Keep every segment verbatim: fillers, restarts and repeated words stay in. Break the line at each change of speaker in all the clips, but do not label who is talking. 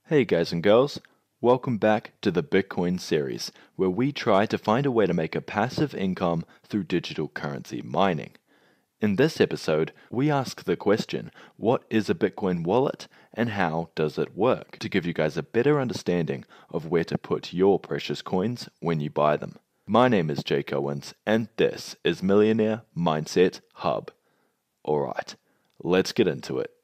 Hey guys and girls, welcome back to the Bitcoin series, where we try to find a way to make a passive income through digital currency mining. In this episode, we ask the question, what is a Bitcoin wallet and how does it work, to give you guys a better understanding of where to put your precious coins when you buy them. My name is Jake Owens, and this is Millionaire Mindset Hub. Alright, let's get into it.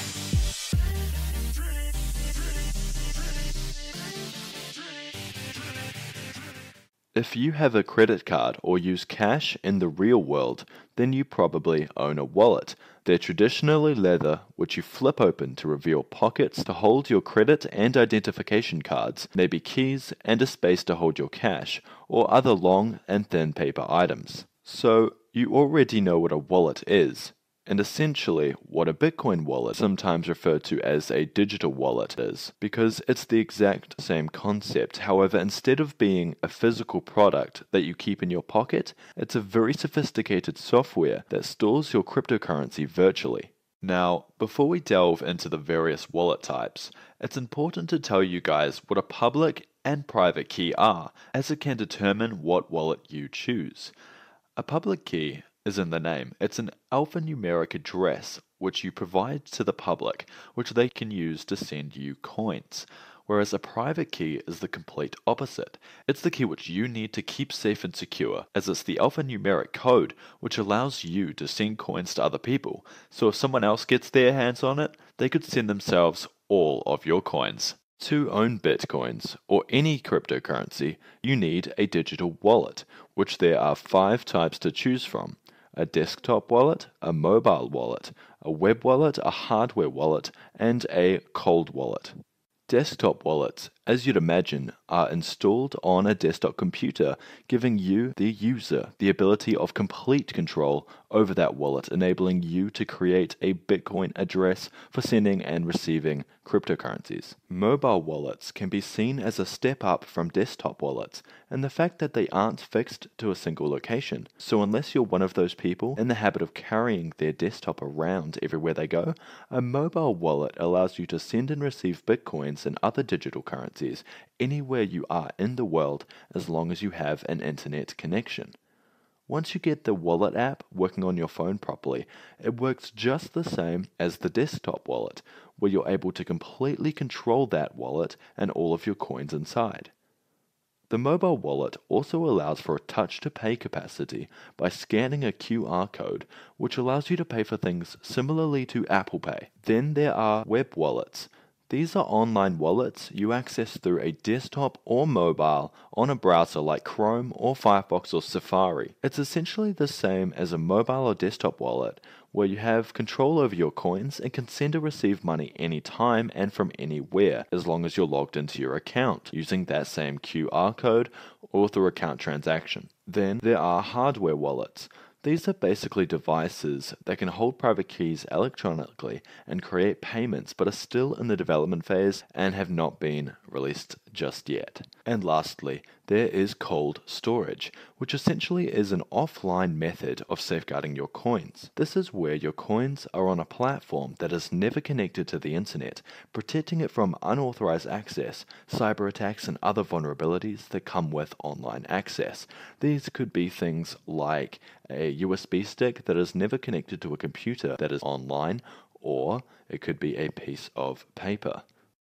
If you have a credit card or use cash in the real world, then you probably own a wallet. They're traditionally leather, which you flip open to reveal pockets to hold your credit and identification cards, maybe keys, and a space to hold your cash, or other long and thin paper items. So, you already know what a wallet is, and essentially what a Bitcoin wallet, sometimes referred to as a digital wallet, is, because it's the exact same concept. However, instead of being a physical product that you keep in your pocket, it's a very sophisticated software that stores your cryptocurrency virtually. Now, before we delve into the various wallet types, it's important to tell you guys what a public and private key are, as it can determine what wallet you choose. A public key is in the name. It's an alphanumeric address which you provide to the public, which they can use to send you coins. Whereas a private key is the complete opposite. It's the key which you need to keep safe and secure, as it's the alphanumeric code which allows you to send coins to other people. So if someone else gets their hands on it, they could send themselves all of your coins. To own Bitcoins, or any cryptocurrency, you need a digital wallet, which there are five types to choose from. A desktop wallet, a mobile wallet, a web wallet, a hardware wallet, and a cold wallet. Desktop wallets, as you'd imagine, are installed on a desktop computer, giving you, the user, the ability of complete control over that wallet, enabling you to create a Bitcoin address for sending and receiving cryptocurrencies. Mobile wallets can be seen as a step up from desktop wallets, and the fact that they aren't fixed to a single location. So unless you're one of those people in the habit of carrying their desktop around everywhere they go, a mobile wallet allows you to send and receive Bitcoins and other digital currencies anywhere you are in the world, as long as you have an internet connection. Once you get the wallet app working on your phone properly, it works just the same as the desktop wallet, where you're able to completely control that wallet and all of your coins inside. The mobile wallet also allows for a touch-to-pay capacity by scanning a Q R code, which allows you to pay for things similarly to Apple Pay. Then there are web wallets. These are online wallets you access through a desktop or mobile on a browser like Chrome or Firefox or Safari. It's essentially the same as a mobile or desktop wallet, where you have control over your coins and can send or receive money anytime and from anywhere, as long as you're logged into your account, using that same Q R code or through account transaction. Then there are hardware wallets. These are basically devices that can hold private keys electronically and create payments, but are still in the development phase and have not been released just yet. And lastly, there is cold storage, which essentially is an offline method of safeguarding your coins. This is where your coins are on a platform that is never connected to the internet, protecting it from unauthorized access, cyber attacks, and other vulnerabilities that come with online access. These could be things like a U S B stick that is never connected to a computer that is online, or it could be a piece of paper.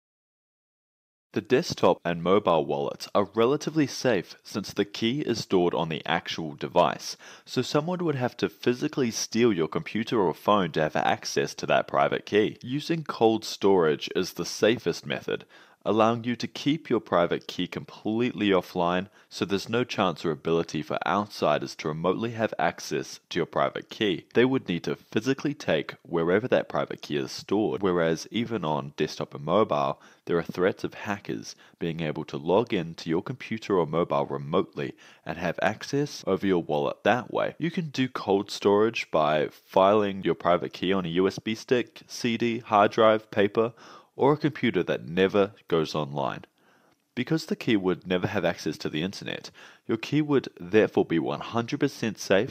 The desktop and mobile wallets are relatively safe since the key is stored on the actual device, so someone would have to physically steal your computer or phone to have access to that private key. Using cold storage is the safest method, allowing you to keep your private key completely offline, so there's no chance or ability for outsiders to remotely have access to your private key. They would need to physically take wherever that private key is stored, whereas even on desktop and mobile, there are threats of hackers being able to log in to your computer or mobile remotely and have access over your wallet that way. You can do cold storage by filing your private key on a U S B stick, C D, hard drive, paper, or a computer that never goes online. Because the key would never have access to the internet, your key would therefore be one hundred percent safe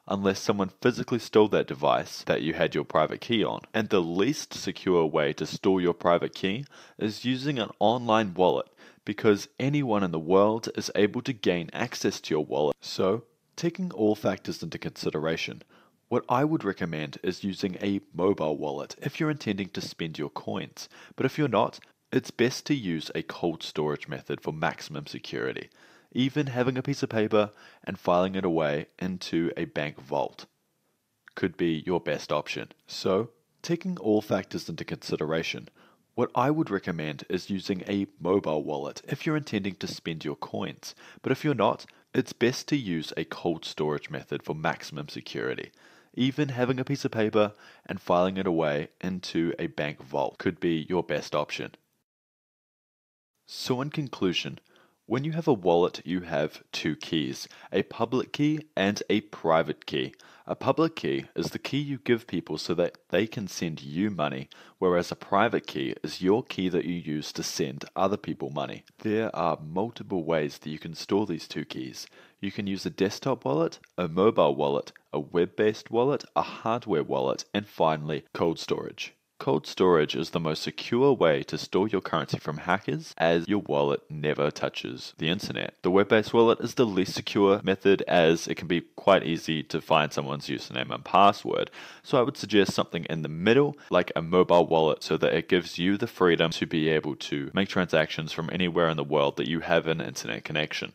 unless someone physically stole that device that you had your private key on. And the least secure way to store your private key is using an online wallet, because anyone in the world is able to gain access to your wallet. So, taking all factors into consideration, what I would recommend is using a mobile wallet if you're intending to spend your coins. But if you're not, it's best to use a cold storage method for maximum security. Even having a piece of paper and filing it away into a bank vault could be your best option. So, taking all factors into consideration, what I would recommend is using a mobile wallet if you're intending to spend your coins. But if you're not, it's best to use a cold storage method for maximum security. Even having a piece of paper and filing it away into a bank vault could be your best option. So in conclusion, when you have a wallet, you have two keys, a public key and a private key. A public key is the key you give people so that they can send you money, whereas a private key is your key that you use to send other people money. There are multiple ways that you can store these two keys. You can use a desktop wallet, a mobile wallet, a web-based wallet, a hardware wallet, and finally, cold storage. Cold storage is the most secure way to store your currency from hackers, as your wallet never touches the internet. The web-based wallet is the least secure method, as it can be quite easy to find someone's username and password. So I would suggest something in the middle, like a mobile wallet, so that it gives you the freedom to be able to make transactions from anywhere in the world that you have an internet connection.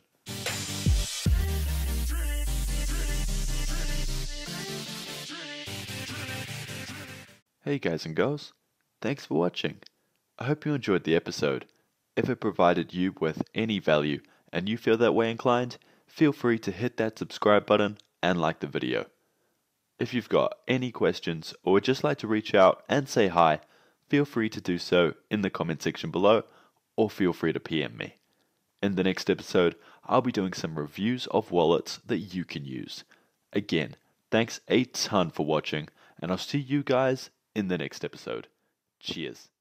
Hey guys and girls, thanks for watching. I hope you enjoyed the episode. If it provided you with any value and you feel that way inclined, feel free to hit that subscribe button and like the video. If you've got any questions or would just like to reach out and say hi, feel free to do so in the comment section below, or feel free to P M me. In the next episode, I'll be doing some reviews of wallets that you can use. Again, thanks a ton for watching, and I'll see you guys in the next episode. Cheers.